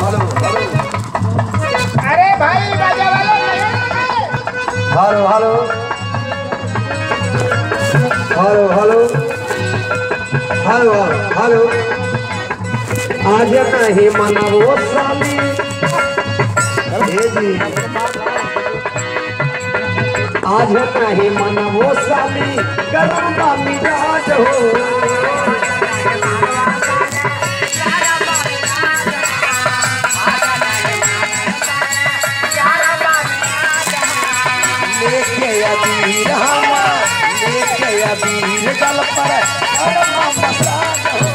अरे भाई बाजा वाले hello hello hello hello hello hello आज नहीं मनावो साली जी आज नहीं मनावो साली गरम का मिजाज हो लेके अबीर लेके अबीर गल पर मसाज हो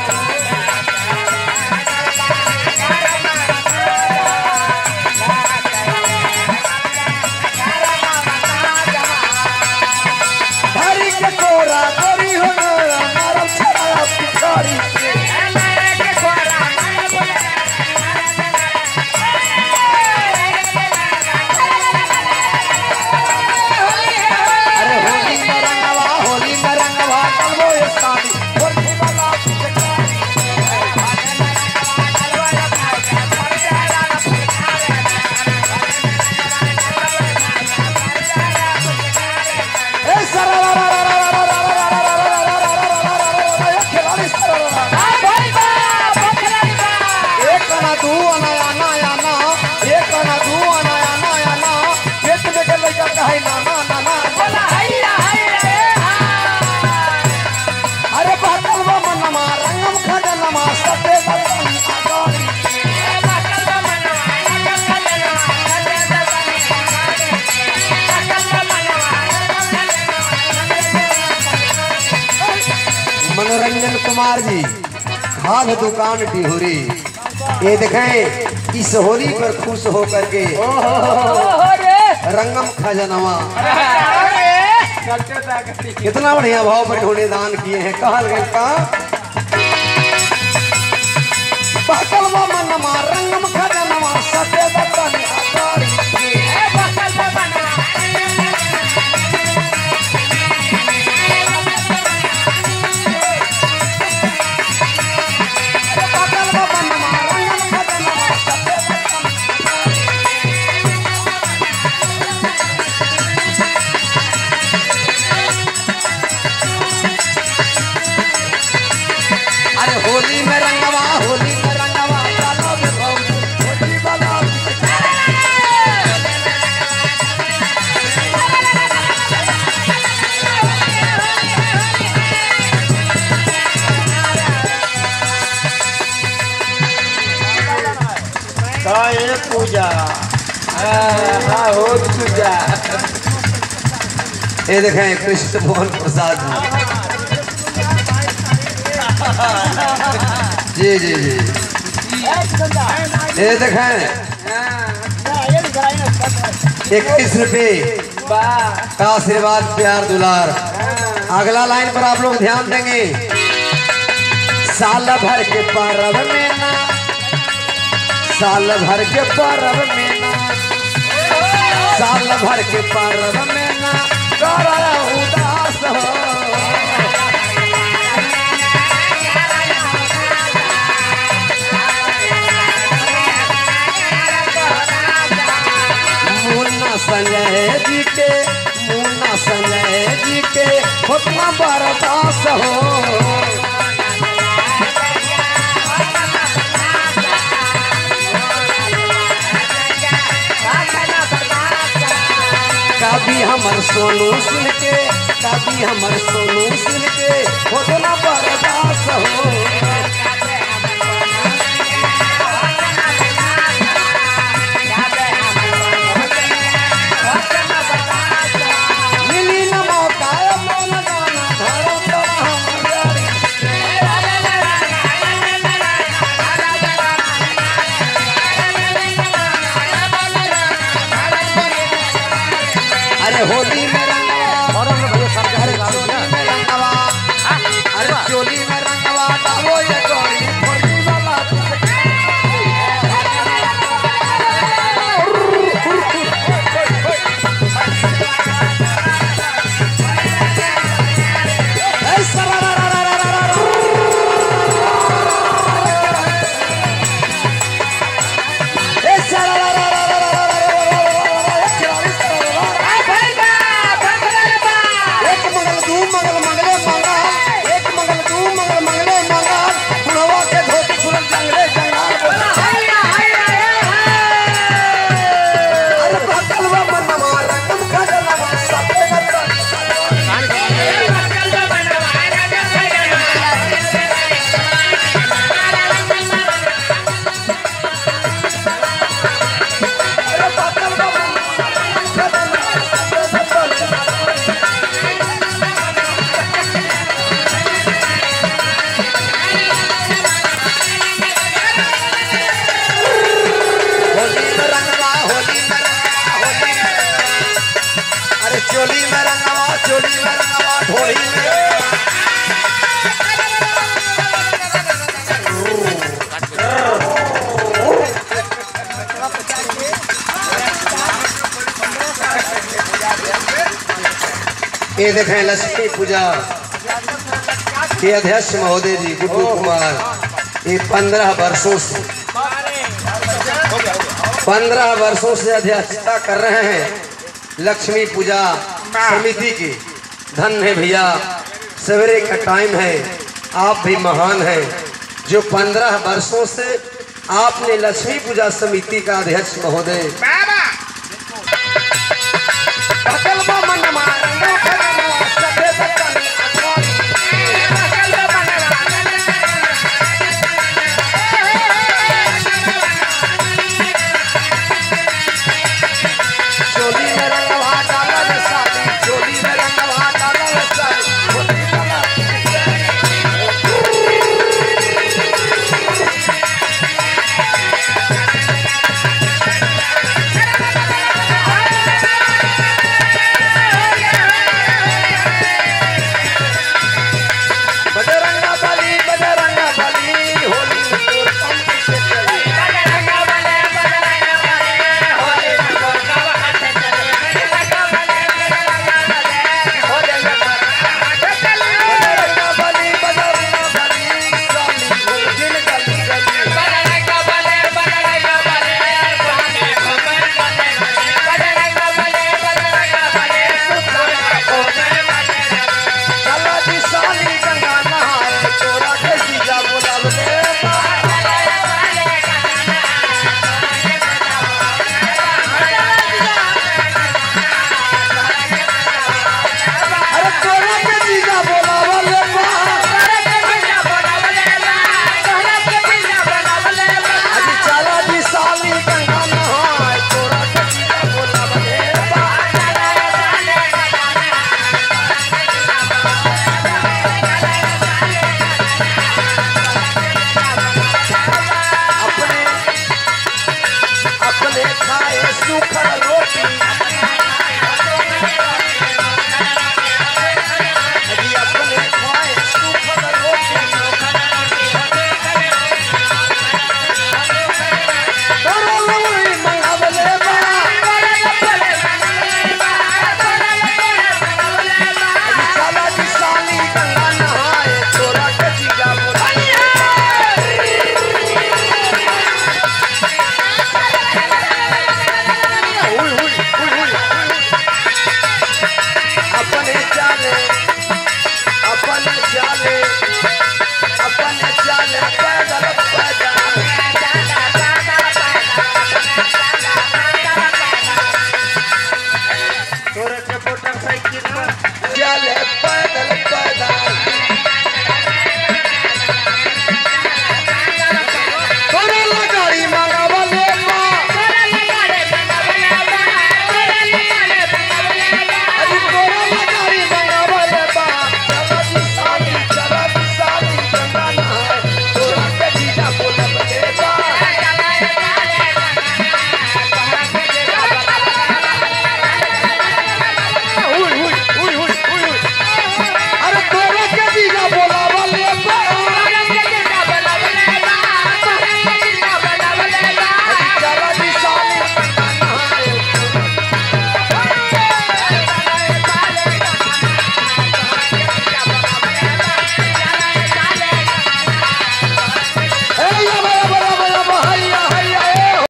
हरी के कोरा गोरी हो नरम छाया पिछाड़ी मनोरंजन कुमार जी खाद दुकान टिहुरी ये देखें इस होली पर खुश होकर के रंगम खजनवा कितना बढ़िया भाव पर उन्होंने दान किए हैं कहल गए का मनवा रंगम खजनवा सफेद होली में रंगवा पूजा हो पूजा ये देखें कृष्ण मोहन प्रसाद जी जी जी ये देखें 21 रुपये का आशीर्वाद प्यार दुलार। अगला लाइन पर आप लोग ध्यान देंगे। साल भर के पर्व में ना साल भर के पर्व में ना साल भर के पर्व में ना कर उदास हो संजय जी के उतना बर्दाश्त हो कभी हमर सोनू सुन के उतना बर्दाश्त हो होली में रंगवा, अरे चोली में रंगवा, ये देखें लक्ष्मी पूजा के अध्यक्ष महोदय जी गुड्डू कुमार, ये 15 वर्षों से अध्यक्षता कर रहे हैं लक्ष्मी पूजा समिति की। धन है भैया, सवेरे का टाइम है, आप भी महान हैं जो 15 वर्षों से आपने लक्ष्मी पूजा समिति का अध्यक्ष महोदय